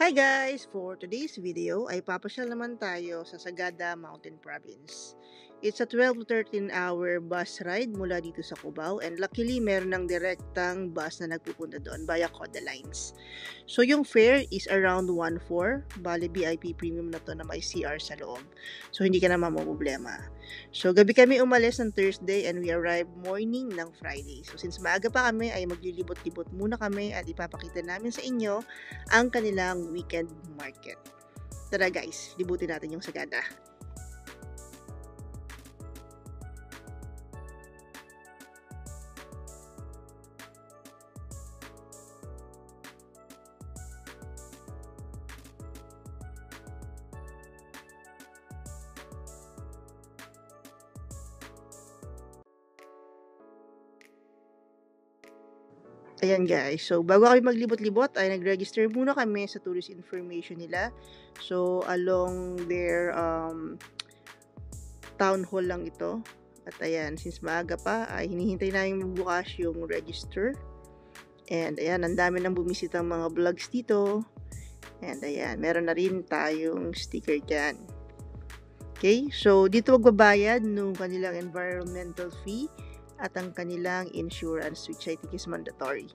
Hi guys! For today's video ay papasyal naman tayo sa Sagada Mountain Province. It's a 12 to 13 hour bus ride mula dito sa Cubao and luckily meron ng direktang bus na nagpupunta doon via Coda Lines. So yung fare is around 1,400, bali VIP premium na to na may CR sa loob. So hindi ka na mamumblema. So gabi kami umalis ng Thursday and we arrived morning ng Friday. So since maaga pa kami ay maglilibot-libot muna kami at ipapakita namin sa inyo ang kanilang weekend market. Tara guys, libutin natin yung Sagada. Ayan guys, so bago kami maglibot-libot ay nag-register muna kami sa tourist information nila. So along their town hall lang ito. At ayan, since maaga pa ay hinihintay namin magbukas yung register. And ayan, ang dami nang bumisitang mga vlogs dito. And ayan, meron na rin tayong sticker dyan. Okay, so dito magbabayad nung kanilang environmental fee at ang kanilang insurance, which I think is mandatory.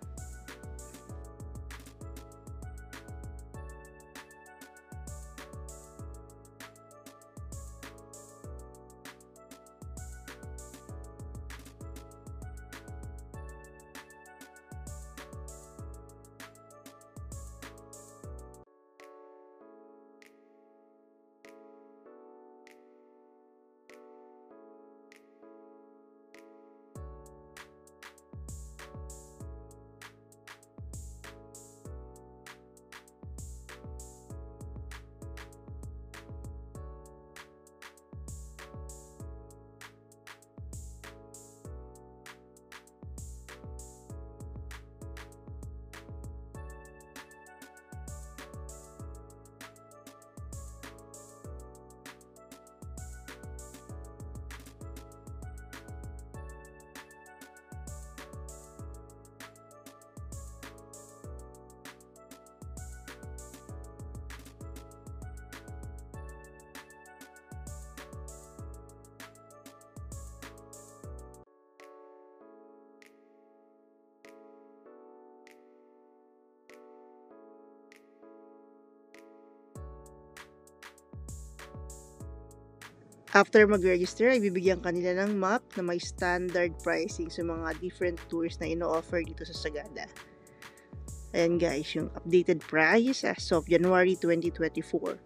After mag-register, ay bibigyan kanila ng map na may standard pricing sa mga different tours na ino-offer dito sa Sagada. Ayan guys, yung updated price as of January 2024.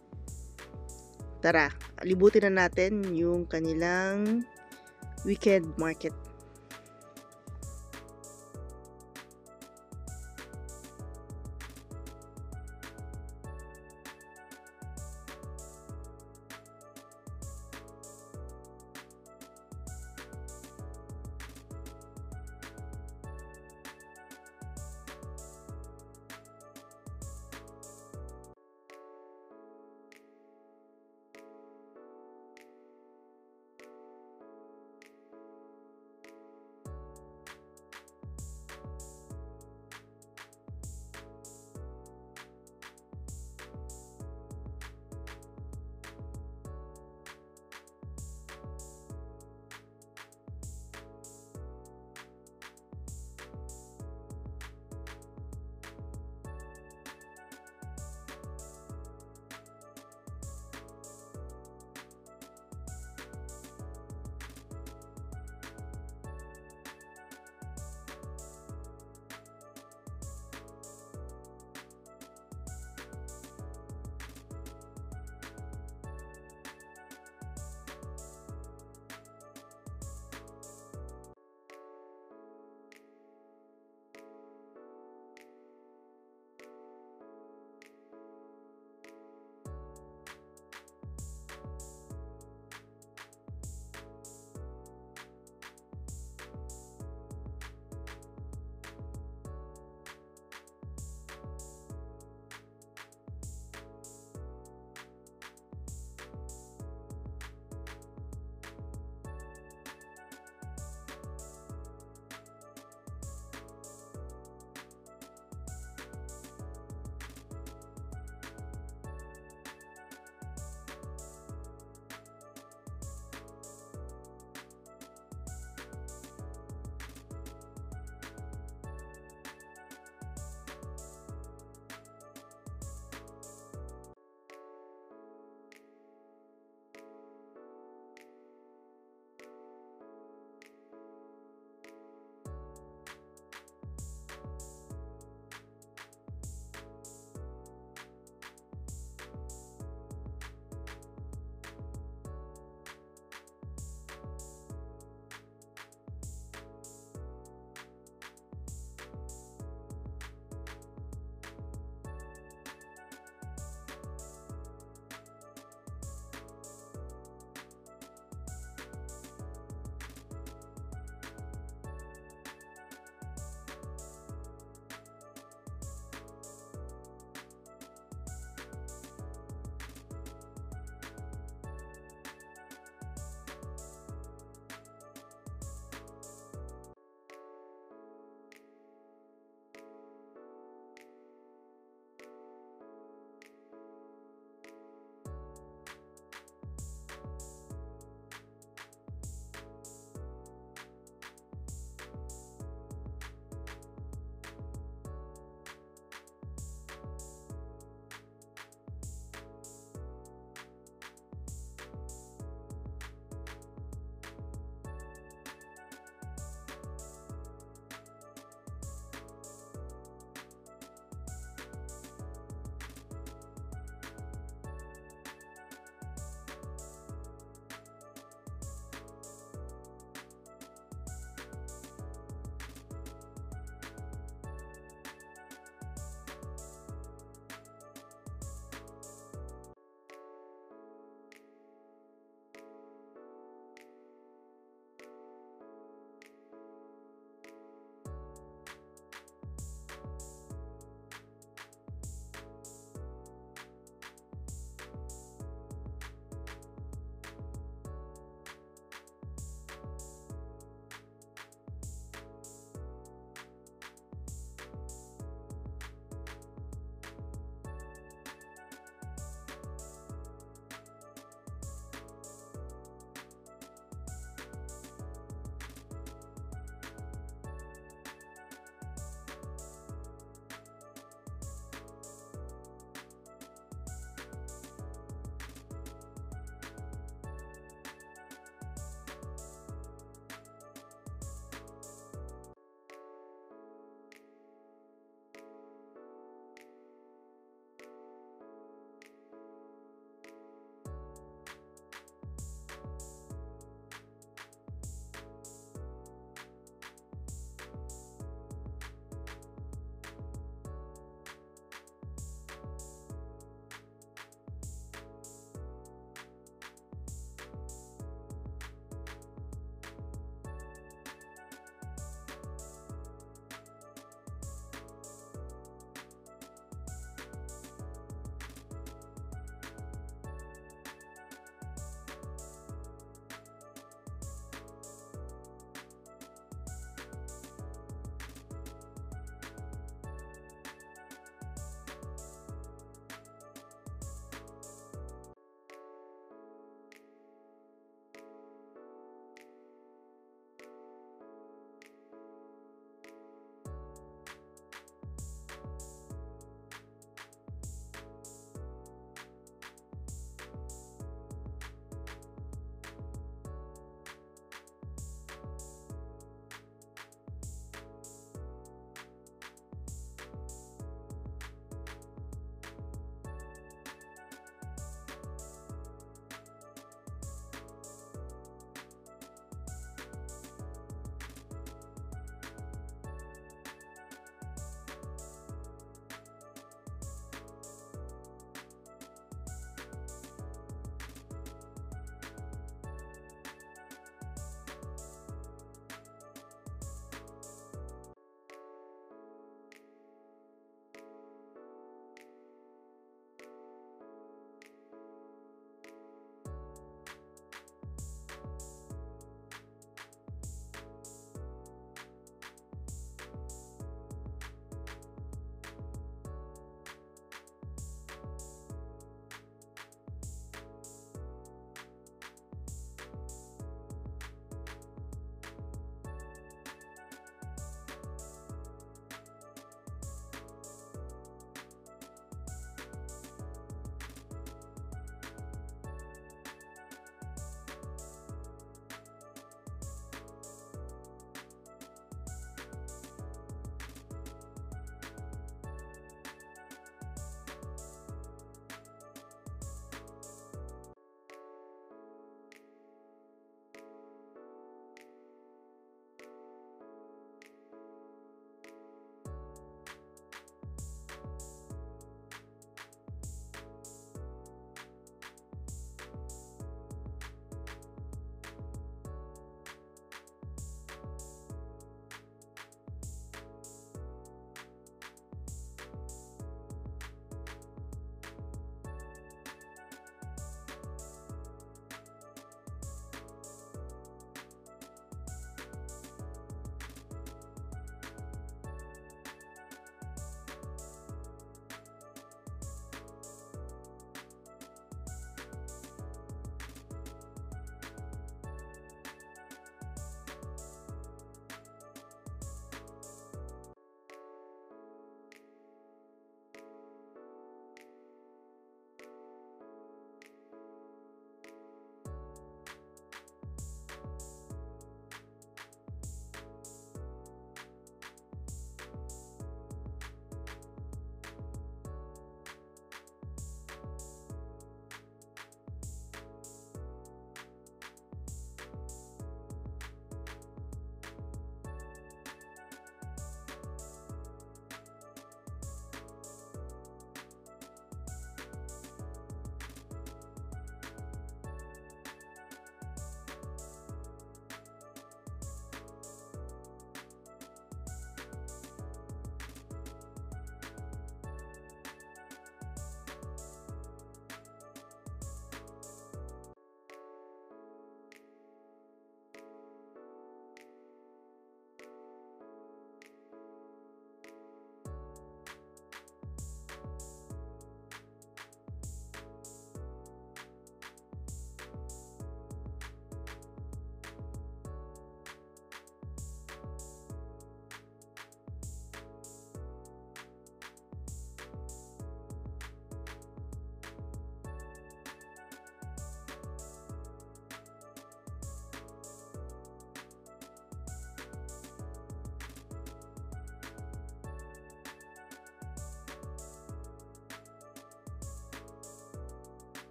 Tara, libutin na natin yung kanilang weekend market.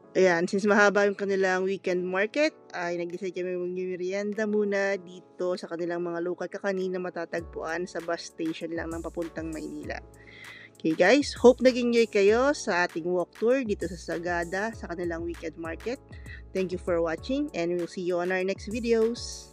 Ayan, since mahaba yung kanilang weekend market, ay nag-decide kami mag-merienda muna dito sa kanilang mga local kakanin na matatagpuan sa bus station lang ng papuntang Maynila. Okay guys, hope nag-enjoy kayo sa ating walk tour dito sa Sagada sa kanilang weekend market. Thank you for watching and we'll see you on our next videos.